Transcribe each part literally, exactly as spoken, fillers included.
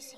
crazy.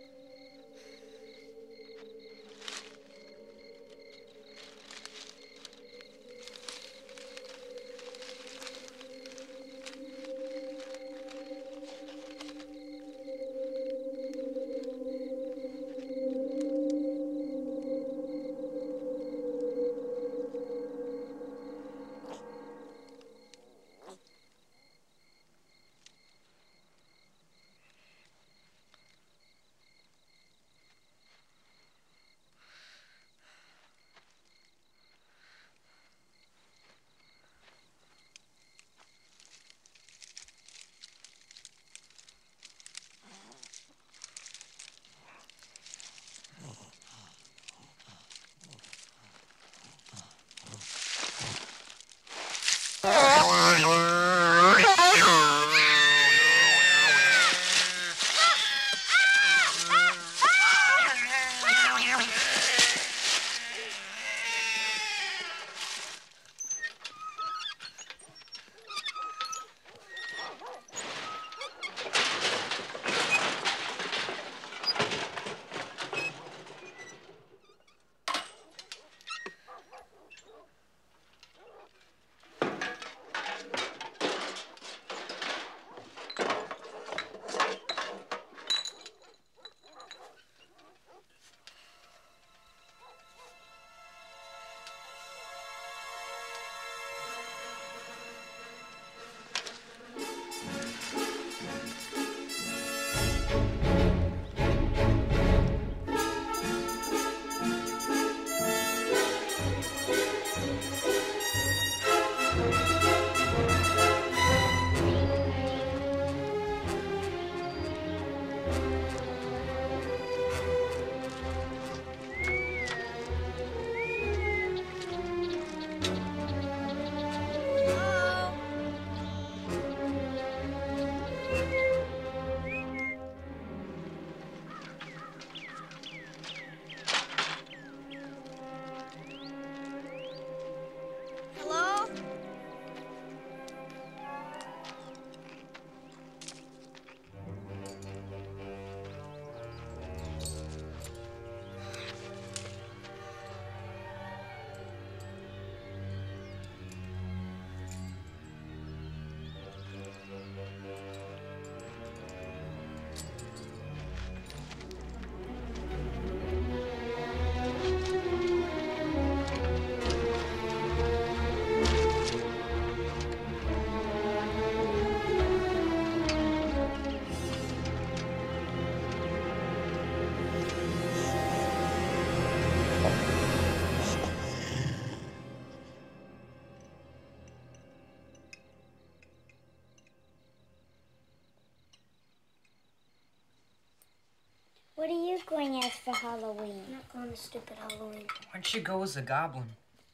What are you going as for Halloween? I'm not going to stupid Halloween. Why don't you go as a goblin?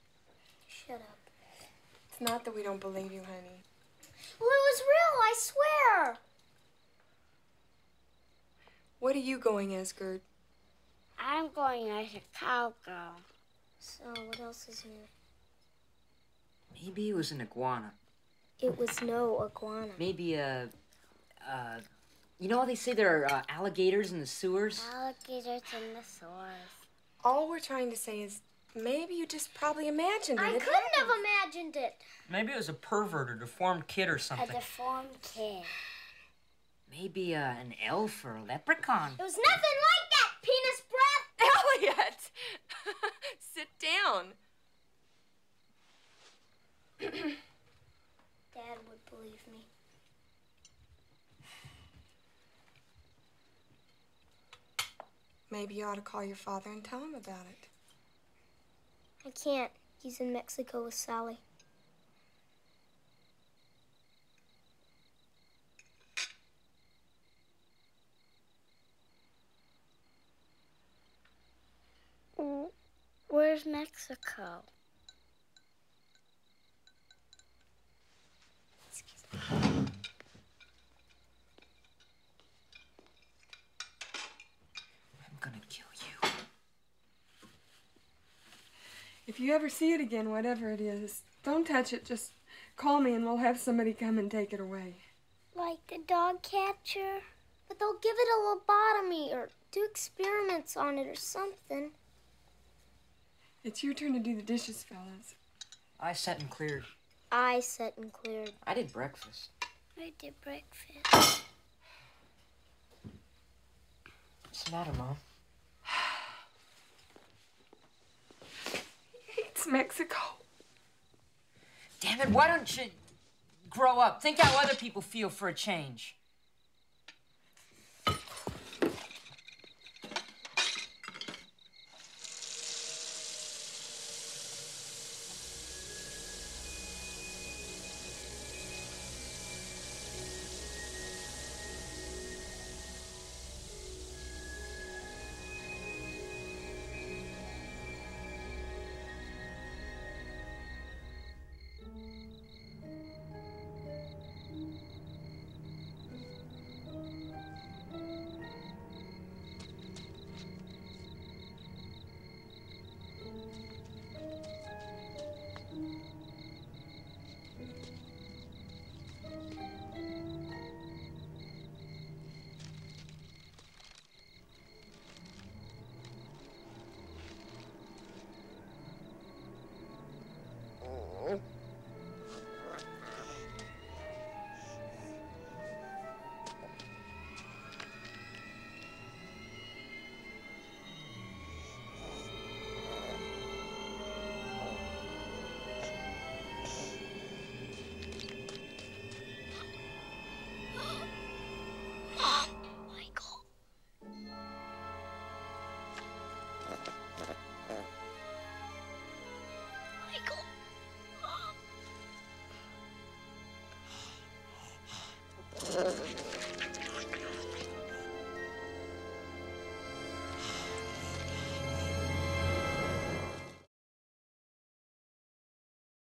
Shut up. It's not that we don't believe you, honey. Well, it was real, I swear. What are you going as, Gert? I'm going as a cowgirl. So, what else is new? Maybe it was an iguana. It was no iguana. Maybe a, uh, you know how they say there are uh, alligators in the sewers? Alligators in the sewers. All we're trying to say is maybe you just probably imagined it. I It couldn't happened. have imagined it. Maybe it was a pervert or deformed kid or A something. deformed kid. Maybe uh, an elf or a leprechaun. It was nothing like that, penis breath. Elliot! Sit down. Dad would believe me. Maybe you ought to call your father and tell him about it. I can't. He's in Mexico with Sally. Where's Mexico? Excuse me. I'm gonna kill you. If you ever see it again, whatever it is, don't touch it. Just call me and we'll have somebody come and take it away. Like the dog catcher? But they'll give it a lobotomy or do experiments on it or something. It's your turn to do the dishes, fellas. I set and cleared. I set and cleared. I did breakfast. I did breakfast. What's the matter, Mom? He hates Mexico. Damn it, why don't you grow up? Think how other people feel for a change. Mm.